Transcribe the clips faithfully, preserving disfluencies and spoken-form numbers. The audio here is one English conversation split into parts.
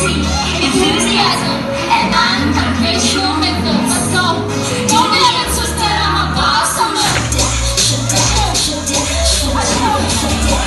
energy, enthusiasm, and I'm a great showmaker. Let's go. Don't ever twist that I'm a boss. I'm a Shattah, Shattah, Shattah, Shattah,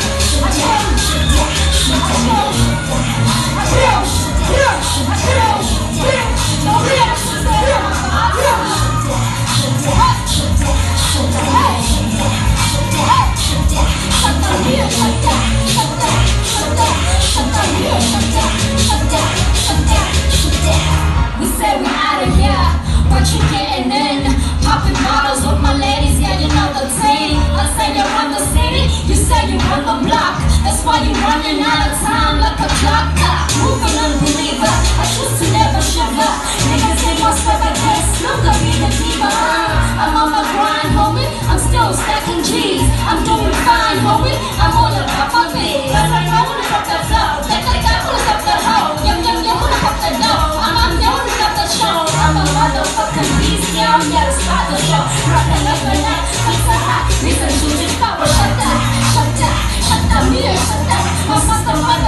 we say we out of here, what you getting in? Popping bottles with my ladies, yeah, you know the team. I say you run the city, you say you run the block. That's why you running out of time like a clock. Moving unbeliever, I choose to never shiver. Niggas in my spirit, case, Lumkah be the diva. I'm on my grind, homie, I'm still stacking G's. I'm doing fine, homie, I'm all about my beat. I wanna fuck that flow, like like I wanna fuck that hoe. Yum yum yum, wanna fuck that dough. I'm I'm down to fuck the show. I'm a motherfucking beast, yeah, I'm here to start the show. Rockin' up the night, it's a hot. Listen to this power, Shattah, Shattah, Shattah, me, Shattah. My master, my